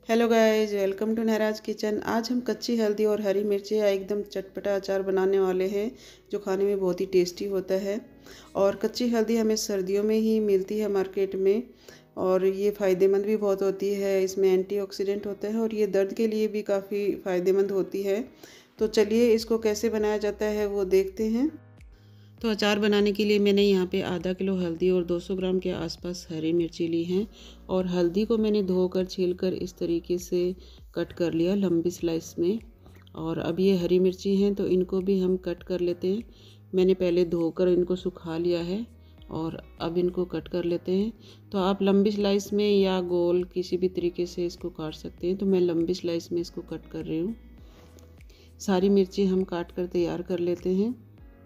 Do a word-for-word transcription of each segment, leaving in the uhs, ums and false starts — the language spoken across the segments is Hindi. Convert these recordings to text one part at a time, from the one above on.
हेलो गाइस, वेलकम टू नहराज किचन। आज हम कच्ची हल्दी और हरी मिर्ची का एकदम चटपटा अचार बनाने वाले हैं जो खाने में बहुत ही टेस्टी होता है। और कच्ची हल्दी हमें सर्दियों में ही मिलती है मार्केट में, और ये फ़ायदेमंद भी बहुत होती है। इसमें एंटीऑक्सीडेंट होता है और ये दर्द के लिए भी काफ़ी फ़ायदेमंद होती है। तो चलिए इसको कैसे बनाया जाता है वो देखते हैं। तो अचार बनाने के लिए मैंने यहाँ पे आधा किलो हल्दी और दो सौ ग्राम के आसपास हरी मिर्ची ली हैं। और हल्दी को मैंने धोकर छीलकर इस तरीके से कट कर लिया लंबी स्लाइस में। और अब ये हरी मिर्ची हैं तो इनको भी हम कट कर लेते हैं। मैंने पहले धोकर इनको सुखा लिया है और अब इनको कट कर लेते हैं। तो आप लंबी स्लाइस में या गोल किसी भी तरीके से इसको काट सकते हैं। तो मैं लंबी स्लाइस में इसको कट कर रही हूँ। सारी मिर्ची हम काट कर तैयार कर लेते हैं।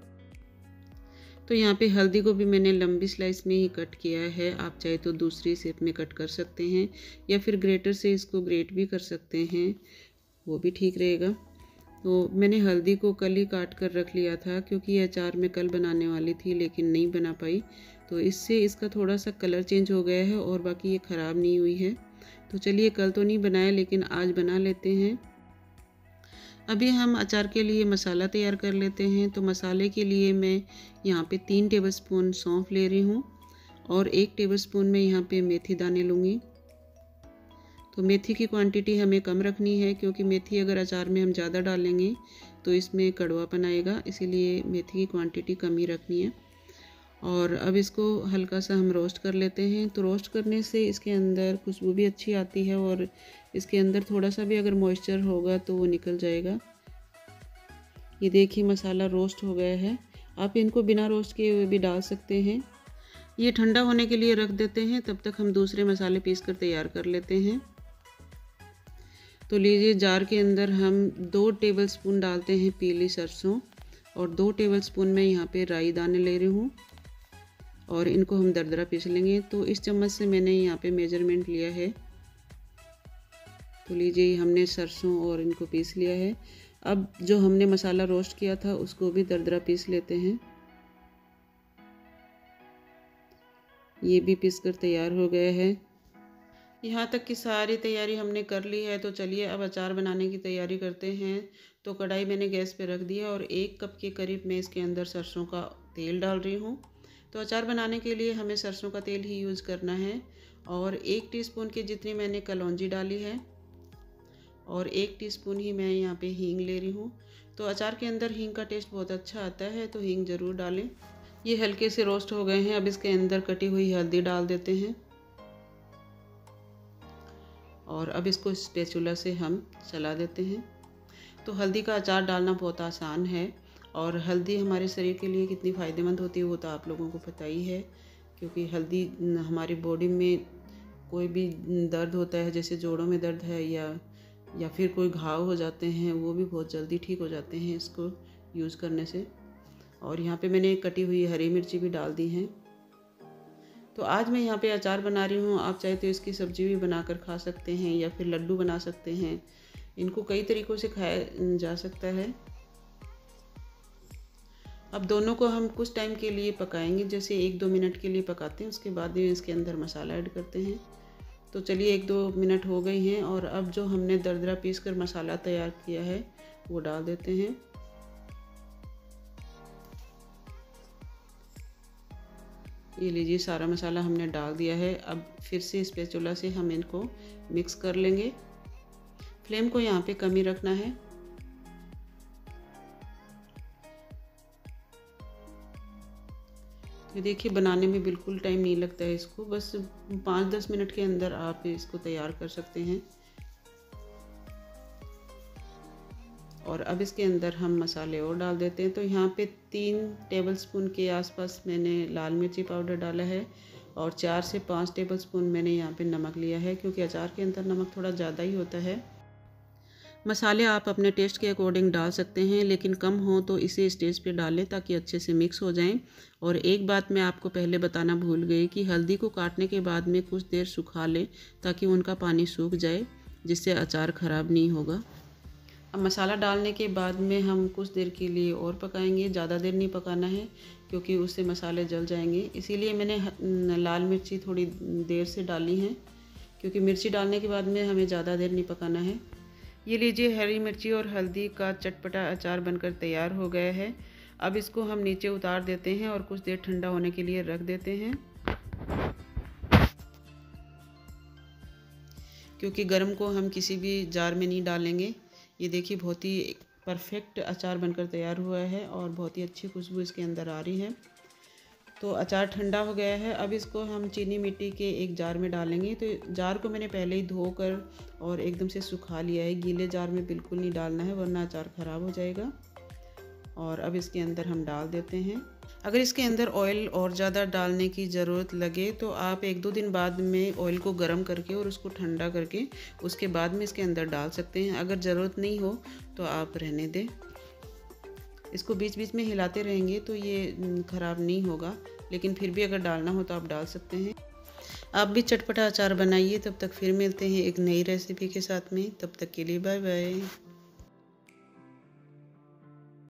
तो यहाँ पे हल्दी को भी मैंने लंबी स्लाइस में ही कट किया है। आप चाहे तो दूसरी शेप में कट कर सकते हैं या फिर ग्रेटर से इसको ग्रेट भी कर सकते हैं, वो भी ठीक रहेगा। तो मैंने हल्दी को कल ही काट कर रख लिया था क्योंकि ये अचार मैं कल बनाने वाली थी लेकिन नहीं बना पाई। तो इससे इसका थोड़ा सा कलर चेंज हो गया है और बाकी ये ख़राब नहीं हुई है। तो चलिए, कल तो नहीं बनाया लेकिन आज बना लेते हैं। अभी हम अचार के लिए मसाला तैयार कर लेते हैं। तो मसाले के लिए मैं यहाँ पे तीन टेबलस्पून सौंफ ले रही हूँ और एक टेबलस्पून में यहाँ पे मेथी दाने लूँगी। तो मेथी की क्वांटिटी हमें कम रखनी है क्योंकि मेथी अगर अचार में हम ज़्यादा डालेंगे तो इसमें कड़वापन आएगा, इसीलिए मेथी की क्वांटिटी कम ही रखनी है। और अब इसको हल्का सा हम रोस्ट कर लेते हैं। तो रोस्ट करने से इसके अंदर खुशबू भी अच्छी आती है और इसके अंदर थोड़ा सा भी अगर मॉइस्चर होगा तो वो निकल जाएगा। ये देखिए मसाला रोस्ट हो गया है। आप इनको बिना रोस्ट किए हुए भी डाल सकते हैं। ये ठंडा होने के लिए रख देते हैं, तब तक हम दूसरे मसाले पीस कर तैयार कर लेते हैं। तो लीजिए, जार के अंदर हम दो टेबलस्पून डालते हैं पीली सरसों और दो टेबलस्पून में यहाँ पे राई दाने ले रही हूँ और इनको हम दरदरा पीस लेंगे। तो इस चम्मच से मैंने यहाँ पे मेजरमेंट लिया है। तो लीजिए, हमने सरसों और इनको पीस लिया है। अब जो हमने मसाला रोस्ट किया था उसको भी दरदरा पीस लेते हैं। ये भी पीस कर तैयार हो गया है। यहाँ तक की सारी तैयारी हमने कर ली है। तो चलिए अब अचार बनाने की तैयारी करते हैं। तो कढ़ाई मैंने गैस पे रख दिया और एक कप के करीब मैं इसके अंदर सरसों का तेल डाल रही हूँ। तो अचार बनाने के लिए हमें सरसों का तेल ही यूज़ करना है। और एक टीस्पून की जितनी मैंने कलौंजी डाली है और एक टीस्पून ही मैं यहाँ पे हींग ले रही हूँ। तो अचार के अंदर हींग का टेस्ट बहुत अच्छा आता है, तो हींग ज़रूर डालें। ये हल्के से रोस्ट हो गए हैं। अब इसके अंदर कटी हुई हल्दी डाल देते हैं और अब इसको स्पैचुला से हम चला देते हैं। तो हल्दी का अचार डालना बहुत आसान है और हल्दी हमारे शरीर के लिए कितनी फ़ायदेमंद होती है वो तो आप लोगों को पता ही है। क्योंकि हल्दी हमारी बॉडी में कोई भी दर्द होता है, जैसे जोड़ों में दर्द है या या फिर कोई घाव हो जाते हैं, वो भी बहुत जल्दी ठीक हो जाते हैं इसको यूज़ करने से। और यहाँ पे मैंने कटी हुई हरी मिर्ची भी डाल दी है। तो आज मैं यहाँ पे अचार बना रही हूँ। आप चाहे तो इसकी सब्ज़ी भी बनाकर खा सकते हैं या फिर लड्डू बना सकते हैं। इनको कई तरीक़ों से खाया जा सकता है। अब दोनों को हम कुछ टाइम के लिए पकाएंगे, जैसे एक दो मिनट के लिए पकाते हैं, उसके बाद में इसके अंदर मसाला ऐड करते हैं। तो चलिए, एक दो मिनट हो गई हैं और अब जो हमने दरदरा पीस कर मसाला तैयार किया है वो डाल देते हैं। ये लीजिए, सारा मसाला हमने डाल दिया है। अब फिर से स्पैचुला से हम इनको मिक्स कर लेंगे। फ्लेम को यहाँ पे कम ही रखना है। ये देखिए, बनाने में बिल्कुल टाइम नहीं लगता है इसको, बस पाँच दस मिनट के अंदर आप इसको तैयार कर सकते हैं। और अब इसके अंदर हम मसाले और डाल देते हैं। तो यहाँ पे तीन टेबलस्पून के आसपास मैंने लाल मिर्ची पाउडर डाला है और चार से पाँच टेबलस्पून मैंने यहाँ पे नमक लिया है, क्योंकि अचार के अंदर नमक थोड़ा ज़्यादा ही होता है। मसाले आप अपने टेस्ट के अकॉर्डिंग डाल सकते हैं, लेकिन कम हो तो इसे स्टेज पे डालें ताकि अच्छे से मिक्स हो जाएं। और एक बात मैं आपको पहले बताना भूल गई कि हल्दी को काटने के बाद में कुछ देर सुखा लें ताकि उनका पानी सूख जाए, जिससे अचार ख़राब नहीं होगा। अब मसाला डालने के बाद में हम कुछ देर के लिए और पकाएंगे। ज़्यादा देर नहीं पकाना है क्योंकि उससे मसाले जल जाएंगे, इसीलिए मैंने लाल मिर्ची थोड़ी देर से डाली हैं। क्योंकि मिर्ची डालने के बाद में हमें ज़्यादा देर नहीं पकाना है। ये लीजिए, हरी मिर्ची और हल्दी का चटपटा अचार बनकर तैयार हो गया है। अब इसको हम नीचे उतार देते हैं और कुछ देर ठंडा होने के लिए रख देते हैं, क्योंकि गर्म को हम किसी भी जार में नहीं डालेंगे। ये देखिए, बहुत ही परफेक्ट अचार बनकर तैयार हुआ है और बहुत ही अच्छी खुशबू इसके अंदर आ रही है। तो अचार ठंडा हो गया है। अब इसको हम चीनी मिट्टी के एक जार में डालेंगे। तो जार को मैंने पहले ही धोकर और एकदम से सुखा लिया है। गीले जार में बिल्कुल नहीं डालना है, वरना अचार ख़राब हो जाएगा। और अब इसके अंदर हम डाल देते हैं। अगर इसके अंदर ऑयल और ज़्यादा डालने की ज़रूरत लगे तो आप एक दो दिन बाद में ऑयल को गर्म करके और उसको ठंडा करके उसके बाद में इसके अंदर डाल सकते हैं। अगर ज़रूरत नहीं हो तो आप रहने दें। इसको बीच बीच में हिलाते रहेंगे तो ये ख़राब नहीं होगा, लेकिन फिर भी अगर डालना हो तो आप डाल सकते हैं। आप भी चटपटा अचार बनाइए। तब तक फिर मिलते हैं एक नई रेसिपी के साथ में। तब तक के लिए बाय बाय।